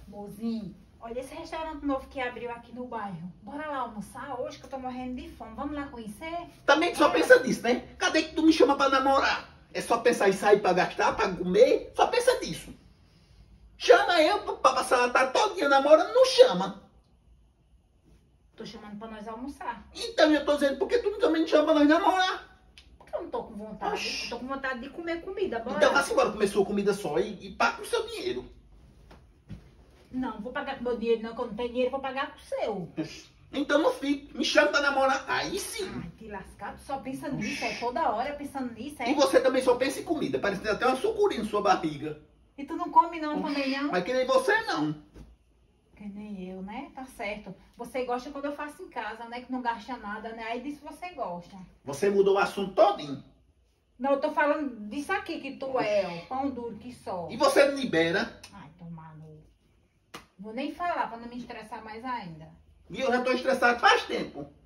Mozinho, olha esse restaurante novo que abriu aqui no bairro. Bora lá almoçar hoje que eu tô morrendo de fome. Vamos lá conhecer? Também tu só pensa nisso, né? Cadê que tu me chama pra namorar? É só pensar em sair pra gastar, pra comer? Só pensa nisso. Chama eu pra passar a tarde todinha namorando, não chama. Tô chamando pra nós almoçar. Então eu tô dizendo, por que tu também não chama pra nós namorar? Porque eu não tô com vontade. Oxi. Eu tô com vontade de comer comida. Bora. Então vá-se embora comer sua comida só e paga com o seu dinheiro. Não, vou pagar com meu dinheiro não, que eu não tenho dinheiro pra pagar com o seu. Então não fique, me chama pra namorar. Aí sim. Ai, que lascado, só pensa nisso, é toda hora pensando nisso, é? E você também só pensa em comida, parece até uma sucuri na sua barriga. E tu não come não também não? Mas que nem você não. Que nem eu, né? Tá certo. Você gosta quando eu faço em casa, né? Que não gasta nada, né? Aí disso você gosta. Você mudou o assunto todinho. Não, eu tô falando disso aqui que tu é, ó. Pão duro que só. E você me libera. Ai, tomar no... Vou nem falar pra não me estressar mais ainda. E eu já tô estressado faz tempo.